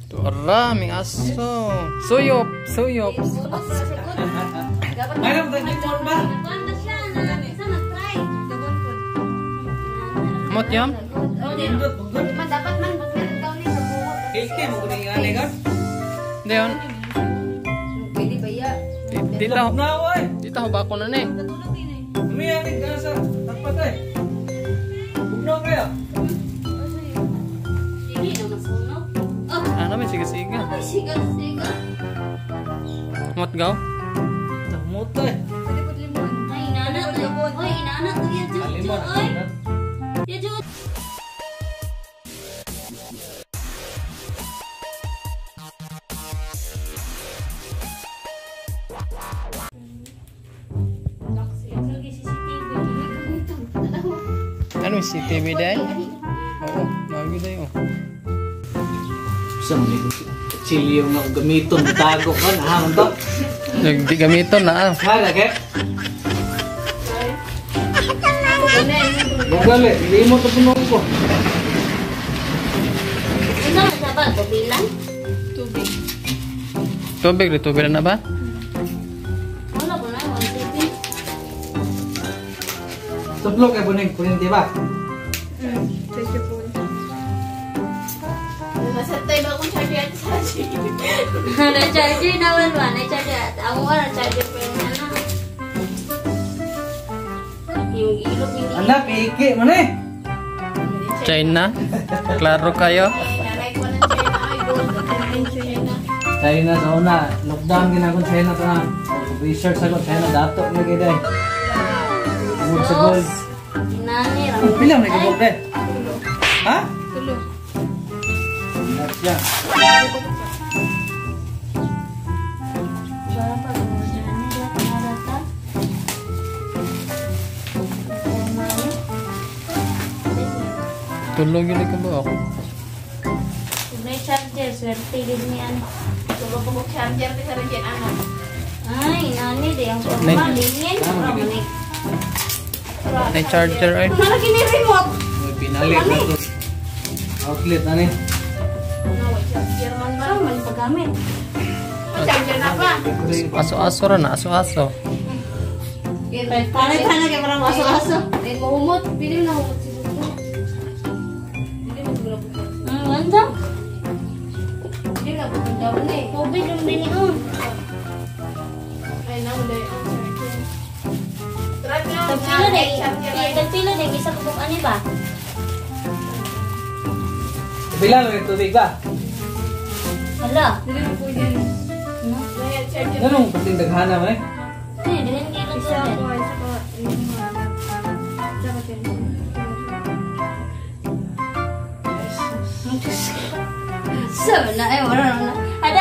Ora, may aso. Suyop, suyop. Mayroon tayong ipon ba? Mot yam? Bundot, bundot. Kilke mo kuning ani ka? Deon. Dito. Na oy. Dito ho bako na ni. Umiya ni ka sa tapat eh. Bugnaw kaya. Ano may siga-siga. Mot gaw? Namot eh. Ano si CCTV dahil? Oo, bago tayo. Sa mga kutsilyo nga gamiton, tago ka na hamon to. Nagdi gamiton na ah. Hala ke? Bugale, hindi mo ito puno ko. Tubig, tubig na ba? Tuplok kay buning kuryente ba? Masatay ba kung charger at charger? Na-charger naman ba? Na-charger at ako nga na-charger pa yung ano. Yung ilog hindi. Anak, iki mo na eh. China? Klaro kayo? Nanay ko ng China. Ay, gold. China. China sa una, lockdown ginagong China to na. Research ako, China dato na gaya eh. Amod sa gold. Nani, Bilang na gabog eh. Ha? Tulo. Yeah. Tulog yun ka ba ako? May charger, swerte din niyan. Tulog ko charger di sa rin ano. Ay, nani di ang formal lingin. May charger ay. Kung nalagin ni remote. May pinalit na to. Outlet na ni. Charger man ba? Man paggamit. Charger na ba? Aso-aso ra na, aso-aso. Panay kaya parang aso-aso. Ay, mahumot. Pili mo na humot siguro. Wanda? Hindi na po daw na eh. Tubig yung biniyon. Ay, naulay ang charger. Tagpilo na isa ko kung ano ba? Bilang may tubig ba? Hala. Dili mo po yan. Ganun pating daghana mo eh. Dili mo kilo siya. So, na ay wala na. Ada?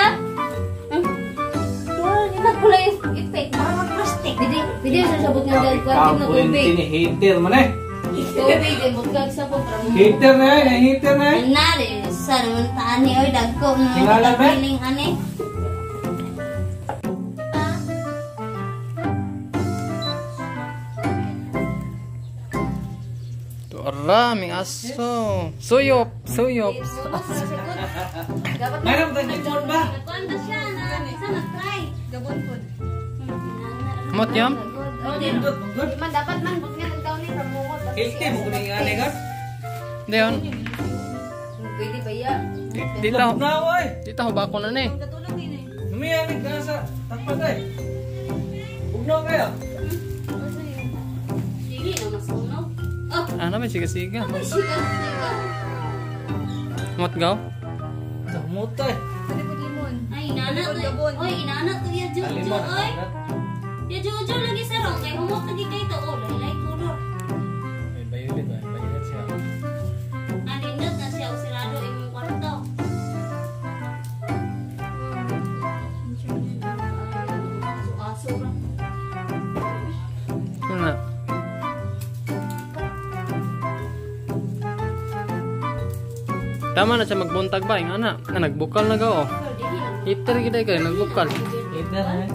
Wala pula yung effect. Parang plastic. Bidi sa sabot nga dahil kwartin na tubig. Ini heater man eh. Tubig din, magkag sa po. Heater na eh, heater na eh. Nari, sa naman taani oy dagko mo Tingala ba? feeling ani. Ora, may aso. Suyop, suyop. Mayroon tayong ipon ba? Kuan siya na isa na try. Gabon pod. Mot yam? Bundot, bundot. Man dapat man bug nga tagtaw ni ramumot. Kilke mo kuning ani ka? Deon. Pwede ba ya? Dito. Na oy. Dito ho bako na ni. Katulog din eh. Umiya ni ka sa tapat eh. Bugnaw kaya. Dili na masunog. Oh, Ano may siga-siga. ay siga. Mot gaw? Namot eh. Ay inana to. Oy, inana to ya Jojo Kalimon. oy. Ya Jojo lagi sarong kay humot lagi kay to. Oh, laylay kulor. May violet ba? Violet siya. Anindot na siya usirado imong kwarto. Aso ra. Ano na? Tama na siya magbuntag ba? Yung ana, nagbukal na ga oh. Heater gid kay nagbukal. Heater na eh.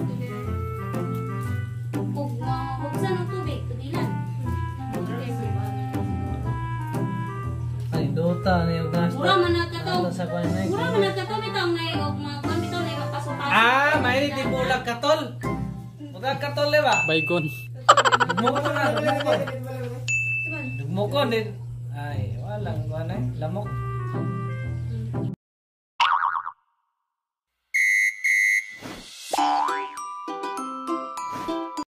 Ug sa nang tubig, tubilan. Ay, Dota na yung gas. Mura man na ka to. sa kuan na. Mura man nagkato bitong na og mga kon bitong na mapasok. Ah, may di bulag katol. Bulag katol le ba? Baygon. Dugmokon na, dugmokon. Dugmokon din. Ay, walang kuan ay lamok.